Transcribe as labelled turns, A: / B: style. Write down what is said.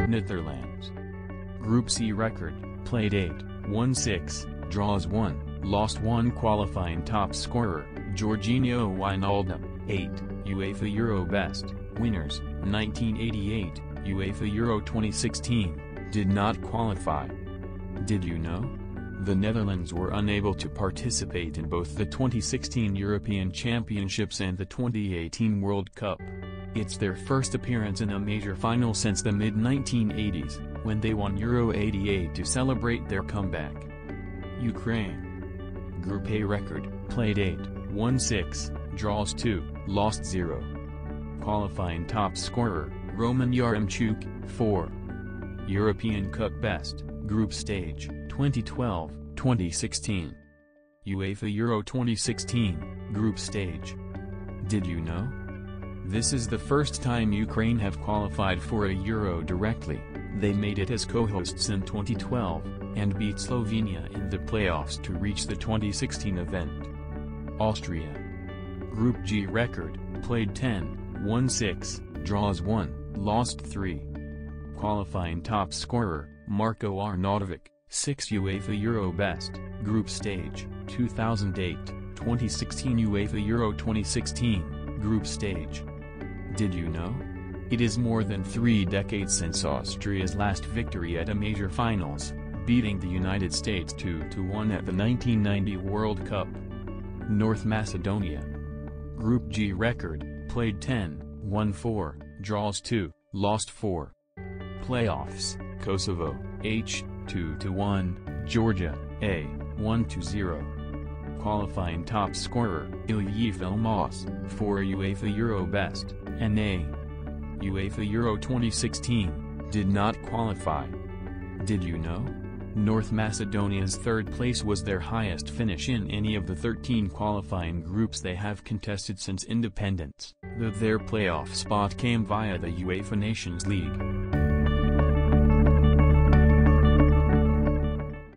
A: Netherlands. Group C record, played 8, won 6, draws 1, lost 1. Qualifying top scorer, Georginio Wijnaldum, 8, UEFA Euro Best, winners, 1988, UEFA Euro 2016, did not qualify. Did you know? The Netherlands were unable to participate in both the 2016 European Championships and the 2018 World Cup. It's their first appearance in a major final since the mid-1980s, when they won Euro 88 to celebrate their comeback. Ukraine. Group A record, played 8, won 6, draws 2, lost 0. Qualifying top scorer, Roman Yaremchuk, 4. European Cup Best, Group Stage, 2012-2016. UEFA Euro 2016, Group Stage. Did you know? This is the first time Ukraine have qualified for a Euro directly. They made it as co-hosts in 2012, and beat Slovenia in the playoffs to reach the 2016 event. Austria. Group G record, played 10, won 6, draws 1, lost 3. Qualifying top scorer, Marko Arnautovic, 6. UEFA Euro Best, Group Stage, 2008-2016. UEFA Euro 2016, Group Stage. Did you know? It is more than 3 decades since Austria's last victory at a major finals, beating the United States 2-1 at the 1990 World Cup. North Macedonia. Group G record, played 10, won 4, draws 2, lost 4. Playoffs, Kosovo, H, 2-1, Georgia, A, 1-0. Qualifying top scorer, Ilyich Elmas, 4. UEFA Euro Best, NA. UEFA Euro 2016, did not qualify. Did you know? North Macedonia's 3rd place was their highest finish in any of the 13 qualifying groups they have contested since independence, though their playoff spot came via the UEFA Nations League.